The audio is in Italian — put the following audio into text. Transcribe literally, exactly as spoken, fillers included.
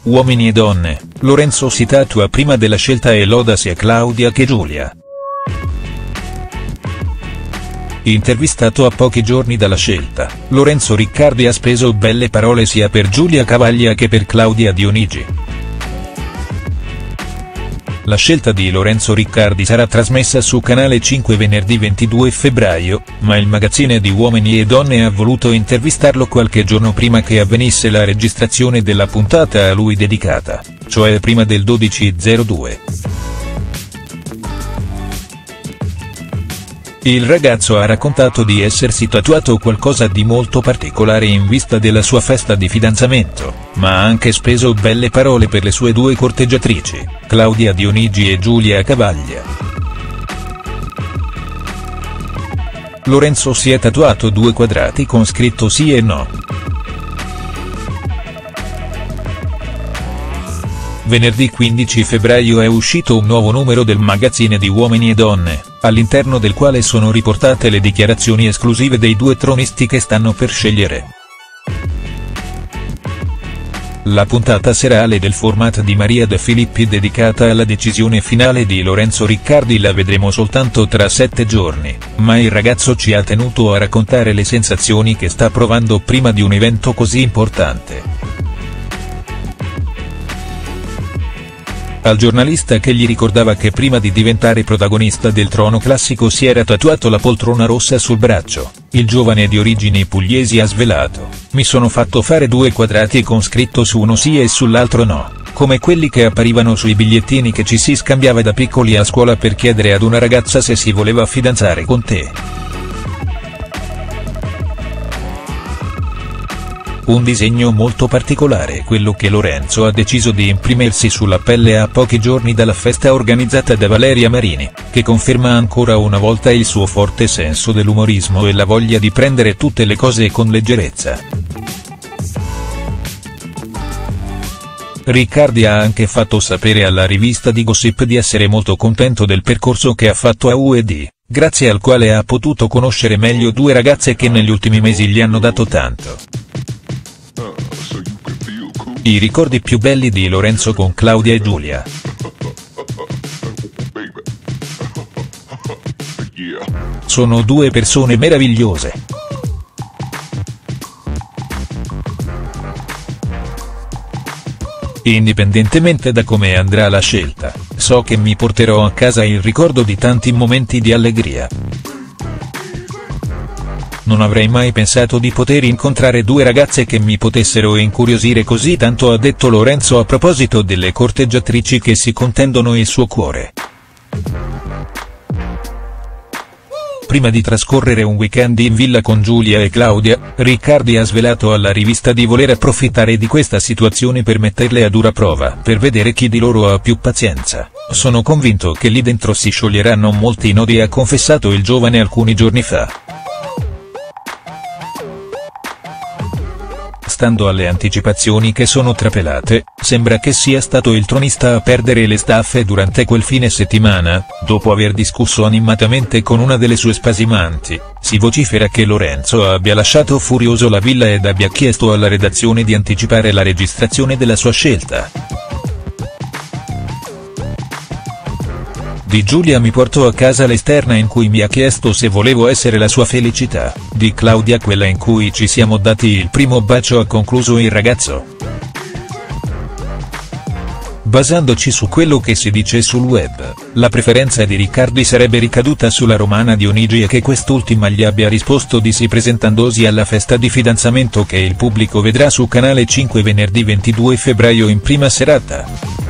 Uomini e donne, Lorenzo si tatua prima della scelta e loda sia Claudia che Giulia. Intervistato a pochi giorni dalla scelta, Lorenzo Riccardi ha speso belle parole sia per Giulia Cavaglia che per Claudia Dionigi. La scelta di Lorenzo Riccardi sarà trasmessa su Canale cinque venerdì ventidue febbraio, ma il magazzine di Uomini e Donne ha voluto intervistarlo qualche giorno prima che avvenisse la registrazione della puntata a lui dedicata, cioè prima del dodici zero due. Il ragazzo ha raccontato di essersi tatuato qualcosa di molto particolare in vista della sua festa di fidanzamento, ma ha anche speso belle parole per le sue due corteggiatrici, Claudia Dionigi e Giulia Cavaglia. Lorenzo si è tatuato due quadrati con scritto sì e no. Venerdì quindici febbraio è uscito un nuovo numero del magazzine di Uomini e Donne, all'interno del quale sono riportate le dichiarazioni esclusive dei due tronisti che stanno per scegliere. La puntata serale del format di Maria De Filippi dedicata alla decisione finale di Lorenzo Riccardi la vedremo soltanto tra sette giorni, ma il ragazzo ci ha tenuto a raccontare le sensazioni che sta provando prima di un evento così importante. Al giornalista che gli ricordava che prima di diventare protagonista del Trono Classico si era tatuato la poltrona rossa sul braccio, il giovane di origini pugliesi ha svelato: "Mi sono fatto fare due quadrati con scritto su uno sì e sull'altro no, come quelli che apparivano sui bigliettini che ci si scambiava da piccoli a scuola per chiedere ad una ragazza se si voleva fidanzare con te". Un disegno molto particolare quello che Lorenzo ha deciso di imprimersi sulla pelle a pochi giorni dalla festa organizzata da Valeria Marini, che conferma ancora una volta il suo forte senso dell'umorismo e la voglia di prendere tutte le cose con leggerezza. Riccardi ha anche fatto sapere alla rivista di Gossip di essere molto contento del percorso che ha fatto a U E D, grazie al quale ha potuto conoscere meglio due ragazze che negli ultimi mesi gli hanno dato tanto. I ricordi più belli di Lorenzo con Claudia e Giulia. Sono due persone meravigliose. Indipendentemente da come andrà la scelta, so che mi porterò a casa il ricordo di tanti momenti di allegria. Non avrei mai pensato di poter incontrare due ragazze che mi potessero incuriosire così tanto, ha detto Lorenzo a proposito delle corteggiatrici che si contendono il suo cuore. Prima di trascorrere un weekend in villa con Giulia e Claudia, Riccardi ha svelato alla rivista di voler approfittare di questa situazione per metterle a dura prova, per vedere chi di loro ha più pazienza. "Sono convinto che lì dentro si scioglieranno molti nodi", ha confessato il giovane alcuni giorni fa. Stando alle anticipazioni che sono trapelate, sembra che sia stato il tronista a perdere le staffe durante quel fine settimana, dopo aver discusso animatamente con una delle sue spasimanti. Si vocifera che Lorenzo abbia lasciato furioso la villa ed abbia chiesto alla redazione di anticipare la registrazione della sua scelta. Di Giulia mi portò a casa l'esterna in cui mi ha chiesto se volevo essere la sua felicità, di Claudia quella in cui ci siamo dati il primo bacio, ha concluso il ragazzo. Basandoci su quello che si dice sul web, la preferenza di Riccardi sarebbe ricaduta sulla romana Dionigi e che quest'ultima gli abbia risposto di sì presentandosi alla festa di fidanzamento che il pubblico vedrà su Canale cinque venerdì ventidue febbraio in prima serata.